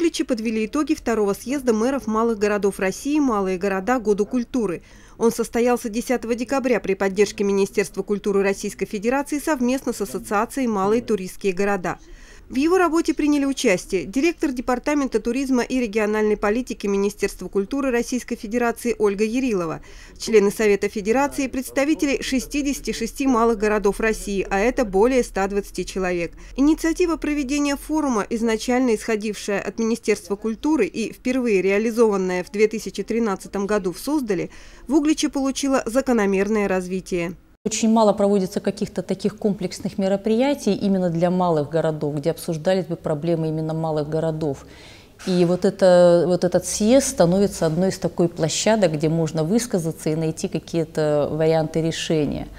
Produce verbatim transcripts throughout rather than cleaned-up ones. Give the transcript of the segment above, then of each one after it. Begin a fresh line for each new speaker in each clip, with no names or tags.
Угличе подвели итоги второго съезда мэров малых городов России «Малые города. Году культуры». Он состоялся десятого декабря при поддержке Министерства культуры Российской Федерации совместно с Ассоциацией «Малые туристские города». В его работе приняли участие директор Департамента туризма и региональной политики Министерства культуры Российской Федерации Ольга Ярилова, члены Совета Федерации, представители шестидесяти шести малых городов России, а это более ста двадцати человек. Инициатива проведения форума, изначально исходившая от Министерства культуры и впервые реализованная в две тысячи тринадцатом году в Суздале, в Угличе получила закономерное развитие.
Очень мало проводится каких-то таких комплексных мероприятий именно для малых городов, где обсуждались бы проблемы именно малых городов. И вот, это, вот этот съезд становится одной из такой площадок, где можно высказаться и найти какие-то варианты решения.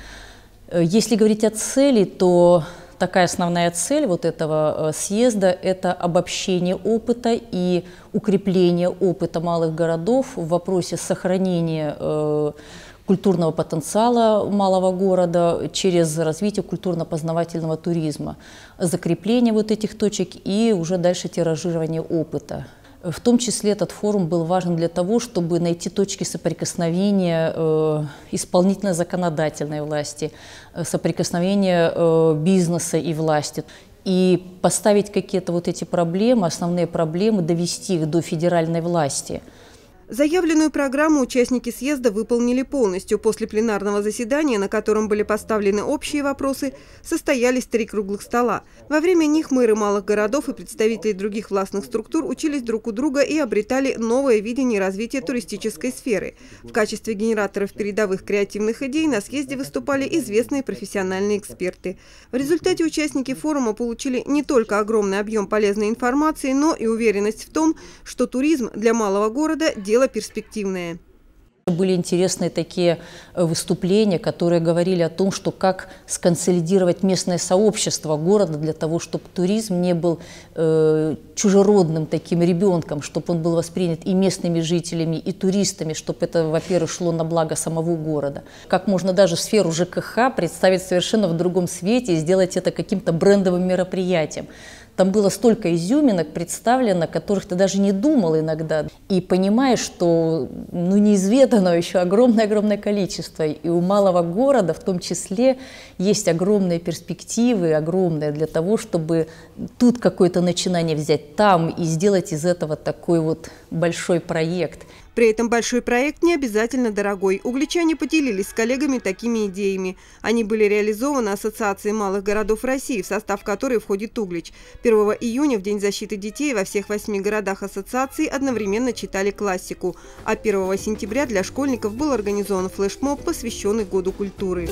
Если говорить о цели, то такая основная цель вот этого съезда – это обобщение опыта и укрепление опыта малых городов в вопросе сохранения э, культурного потенциала малого города через развитие культурно-познавательного туризма, закрепление вот этих точек и уже дальше тиражирование опыта. В том числе этот форум был важен для того, чтобы найти точки соприкосновения э, исполнительной законодательной власти, соприкосновения э, бизнеса и власти. И поставить какие-то вот эти проблемы, основные проблемы, довести их до федеральной власти.
Заявленную программу участники съезда выполнили полностью. После пленарного заседания, на котором были поставлены общие вопросы, состоялись три круглых стола. Во время них мэры малых городов и представители других властных структур учились друг у друга и обретали новое видение развития туристической сферы. В качестве генераторов передовых креативных идей на съезде выступали известные профессиональные эксперты. В результате участники форума получили не только огромный объем полезной информации, но и уверенность в том, что туризм для малого города – дело перспективное.
Были интересные такие выступления, которые говорили о том, что как сконсолидировать местное сообщество города для того, чтобы туризм не был э, чужеродным таким ребенком, чтобы он был воспринят и местными жителями, и туристами, чтобы это, во-первых, шло на благо самого города. Как можно даже сферу ЖКХ представить совершенно в другом свете и сделать это каким-то брендовым мероприятием. Там было столько изюминок представлено, которых ты даже не думал иногда. И понимаешь, что ну, неизведано еще огромное-огромное количество. И у малого города в том числе есть огромные перспективы, огромные для того, чтобы тут какое-то начинание взять, там и сделать из этого такой вот большой проект.
При этом большой проект не обязательно дорогой. Угличане поделились с коллегами такими идеями. Они были реализованы Ассоциацией малых городов России, в состав которой входит Углич. первого июня, в День защиты детей, во всех восьми городах ассоциации одновременно читали классику. А первого сентября для школьников был организован флешмоб, посвященный Году культуры.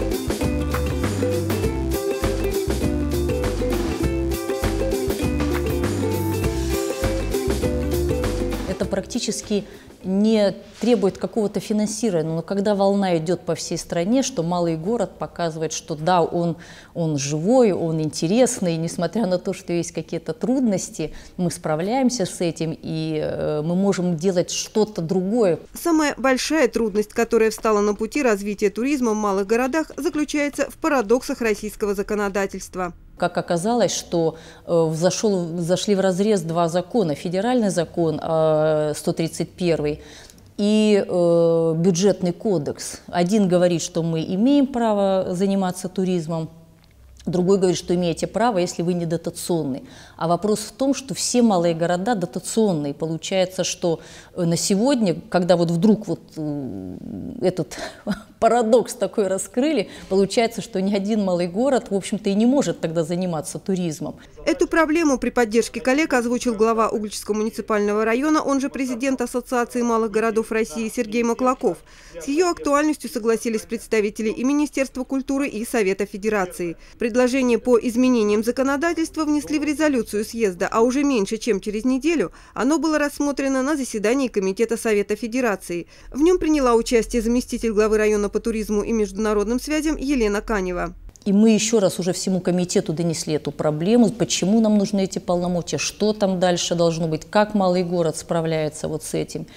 Это практически не требует какого-то финансирования, но когда волна идет по всей стране, что малый город показывает, что да, он, он живой, он интересный, несмотря на то, что есть какие-то трудности, мы справляемся с этим, и э, мы можем делать что-то другое.
Самая большая трудность, которая встала на пути развития туризма в малых городах, заключается в парадоксах российского законодательства.
Как оказалось, что э, взошел, зашли в разрез два закона. Федеральный закон э, сто тридцать первый и э, бюджетный кодекс. Один говорит, что мы имеем право заниматься туризмом, другой говорит, что имеете право, если вы не дотационный. А вопрос в том, что все малые города дотационные. Получается, что на сегодня, когда вот вдруг вот этот парадокс такой раскрыли, получается, что ни один малый город, в общем-то, и не может тогда заниматься туризмом.
Эту проблему при поддержке коллег озвучил глава Угличского муниципального района, он же президент Ассоциации малых городов России Сергей Маклаков. С ее актуальностью согласились представители и Министерства культуры, и Совета Федерации. Предложение по изменениям законодательства внесли в резолюцию съезда, а уже меньше чем через неделю оно было рассмотрено на заседании Комитета Совета Федерации. В нем приняла участие заместитель главы района по туризму и международным связям Елена Канева.
И мы еще раз уже всему комитету донесли эту проблему, почему нам нужны эти полномочия, что там дальше должно быть, как малый город справляется вот с этим.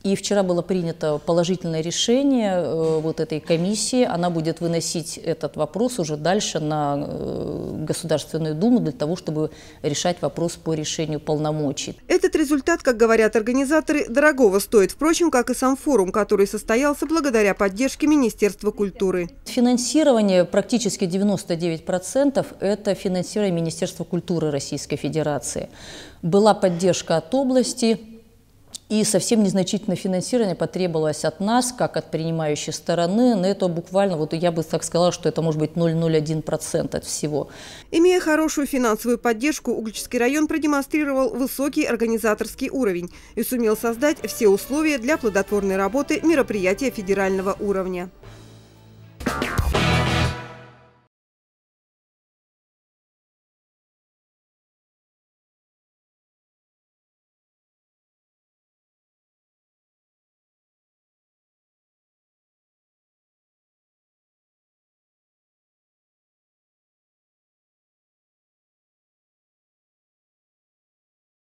И вчера было принято положительное решение э, вот этой комиссии. Она будет выносить этот вопрос уже дальше на э, Государственную Думу для того, чтобы решать вопрос по решению полномочий.
Этот результат, как говорят организаторы, дорогого стоит, впрочем, как и сам форум, который состоялся благодаря поддержке Министерства культуры.
Финансирование практически девяносто девять процентов – это финансирование Министерства культуры Российской Федерации. Была поддержка от области. И совсем незначительное финансирование потребовалось от нас, как от принимающей стороны. Но это буквально, вот я бы так сказала, что это может быть ноль целых ноль один процента от всего.
Имея хорошую финансовую поддержку, Угличский район продемонстрировал высокий организаторский уровень и сумел создать все условия для плодотворной работы мероприятия федерального уровня.